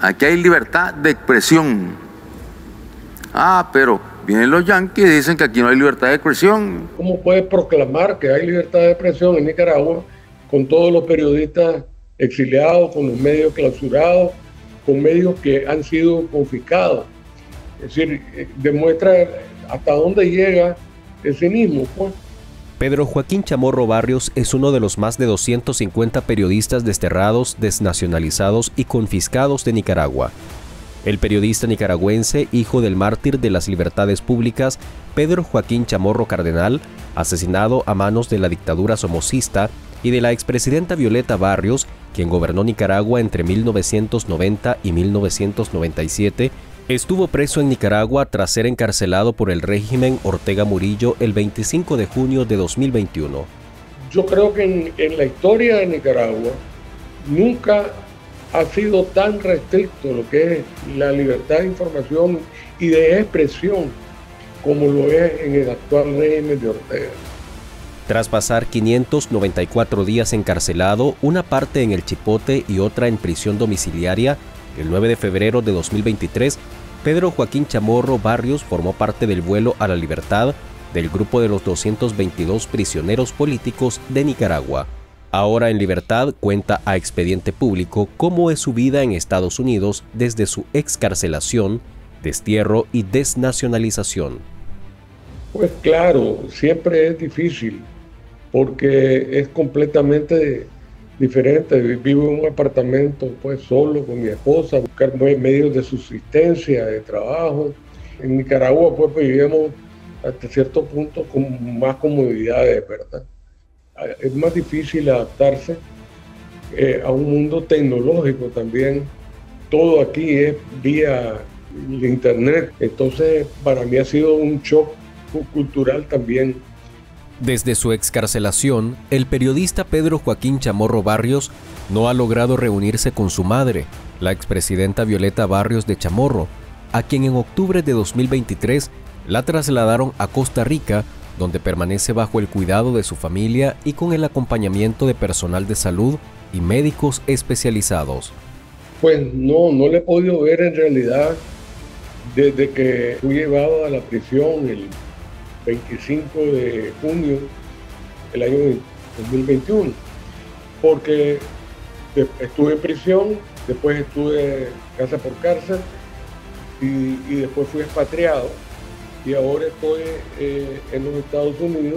aquí hay libertad de expresión. Ah, pero vienen los yanquis y dicen que aquí no hay libertad de expresión. ¿Cómo puede proclamar que hay libertad de expresión en Nicaragua con todos los periodistas exiliados, con los medios clausurados, con medios que han sido confiscados? Es decir, demuestra hasta dónde llega el cinismo, pues. Pedro Joaquín Chamorro Barrios es uno de los más de 250 periodistas desterrados, desnacionalizados y confiscados de Nicaragua. El periodista nicaragüense, hijo del mártir de las libertades públicas, Pedro Joaquín Chamorro Cardenal, asesinado a manos de la dictadura somocista y de la expresidenta Violeta Barrios, quien gobernó Nicaragua entre 1990 y 1997, estuvo preso en Nicaragua tras ser encarcelado por el régimen Ortega Murillo el 25 de junio de 2021. Yo creo que en la historia de Nicaragua nunca ha sido tan restricto lo que es la libertad de información y de expresión como lo es en el actual régimen de Ortega. Tras pasar 594 días encarcelado, una parte en el Chipote y otra en prisión domiciliaria, el 9 de febrero de 2023, Pedro Joaquín Chamorro Barrios formó parte del vuelo a la libertad del grupo de los 222 prisioneros políticos de Nicaragua. Ahora en libertad cuenta a Expediente Público cómo es su vida en Estados Unidos desde su excarcelación, destierro y desnacionalización. Pues claro, siempre es difícil porque es completamente diferente. Vivo en un apartamento pues solo con mi esposa, buscar medios de subsistencia, de trabajo. En Nicaragua pues vivíamos hasta cierto punto con más comodidades, ¿verdad? Es más difícil adaptarse a un mundo tecnológico también. Todo aquí es vía internet, entonces para mí ha sido un shock cultural también. Desde su excarcelación, el periodista Pedro Joaquín Chamorro Barrios no ha logrado reunirse con su madre, la expresidenta Violeta Barrios de Chamorro, a quien en octubre de 2023 la trasladaron a Costa Rica, donde permanece bajo el cuidado de su familia y con el acompañamiento de personal de salud y médicos especializados. Pues no le he podido ver en realidad desde que fui llevado a la prisión el 25 de junio del año 2021, porque estuve en prisión, después estuve casa por cárcel y después fui expatriado y ahora estoy en los Estados Unidos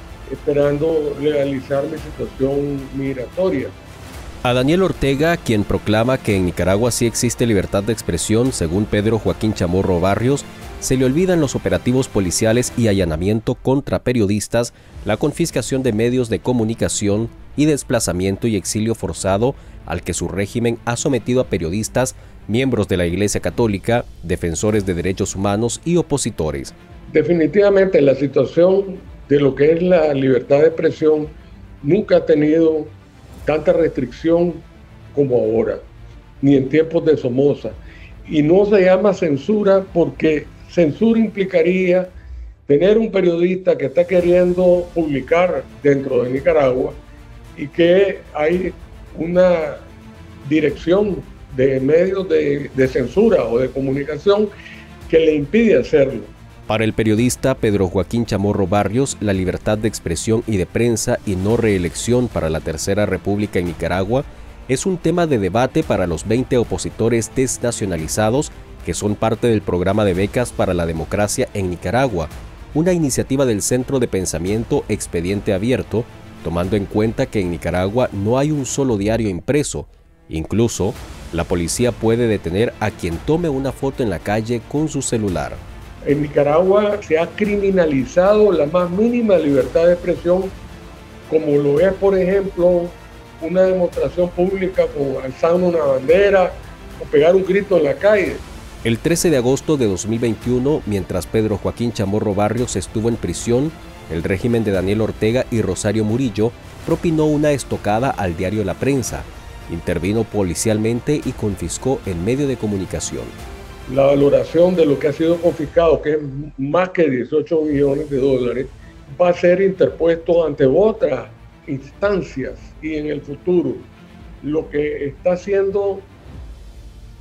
esperando legalizar mi situación migratoria. A Daniel Ortega, quien proclama que en Nicaragua sí existe libertad de expresión, según Pedro Joaquín Chamorro Barrios, se le olvidan los operativos policiales y allanamiento contra periodistas, la confiscación de medios de comunicación y desplazamiento y exilio forzado al que su régimen ha sometido a periodistas, miembros de la Iglesia Católica, defensores de derechos humanos y opositores. Definitivamente la situación de lo que es la libertad de expresión nunca ha tenido tanta restricción como ahora, ni en tiempos de Somoza. Y no se llama censura porque censura implicaría tener un periodista que está queriendo publicar dentro de Nicaragua y que hay una dirección de medios de censura o de comunicación que le impide hacerlo. Para el periodista Pedro Joaquín Chamorro Barrios, la libertad de expresión y de prensa y no reelección para la Tercera República en Nicaragua es un tema de debate para los 20 opositores desnacionalizados que son parte del programa de becas para la democracia en Nicaragua, una iniciativa del Centro de Pensamiento Expediente Abierto, tomando en cuenta que en Nicaragua no hay un solo diario impreso. Incluso, la policía puede detener a quien tome una foto en la calle con su celular. En Nicaragua se ha criminalizado la más mínima libertad de expresión, como lo es, por ejemplo, una demostración pública con alzando una bandera o pegar un grito en la calle. El 13 de agosto de 2021, mientras Pedro Joaquín Chamorro Barrios estuvo en prisión, el régimen de Daniel Ortega y Rosario Murillo propinó una estocada al diario La Prensa, intervino policialmente y confiscó el medio de comunicación. La valoración de lo que ha sido confiscado, que es más que 18 millones de dólares, va a ser interpuesto ante otras instancias y en el futuro. Lo que está haciendo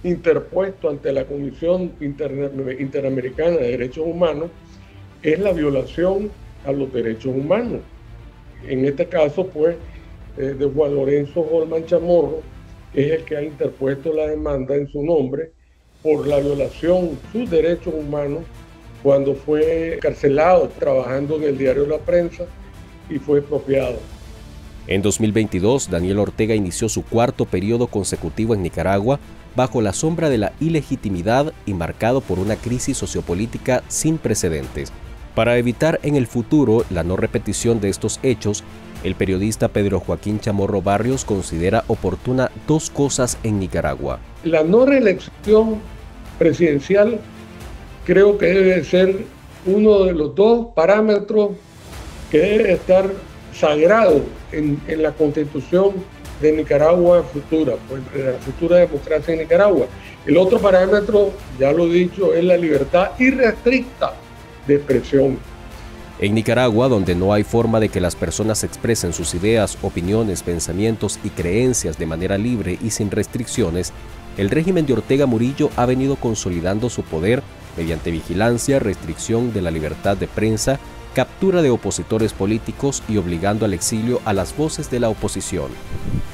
interpuesto ante la Comisión Interamericana de Derechos Humanos es la violación a los derechos humanos. En este caso, pues, de Juan Lorenzo Holman Chamorro, es el que ha interpuesto la demanda en su nombre por la violación de sus derechos humanos cuando fue encarcelado trabajando en el diario La Prensa y fue expropiado. En 2022, Daniel Ortega inició su cuarto periodo consecutivo en Nicaragua bajo la sombra de la ilegitimidad y marcado por una crisis sociopolítica sin precedentes. Para evitar en el futuro la no repetición de estos hechos, el periodista Pedro Joaquín Chamorro Barrios considera oportuna dos cosas en Nicaragua. La no reelección presidencial creo que debe ser uno de los dos parámetros que debe estar sagrado en la Constitución de Nicaragua futura, pues de la futura democracia en Nicaragua. El otro parámetro, ya lo he dicho, es la libertad irrestricta de expresión. En Nicaragua, donde no hay forma de que las personas expresen sus ideas, opiniones, pensamientos y creencias de manera libre y sin restricciones, el régimen de Ortega Murillo ha venido consolidando su poder mediante vigilancia, restricción de la libertad de prensa, captura de opositores políticos y obligando al exilio a las voces de la oposición.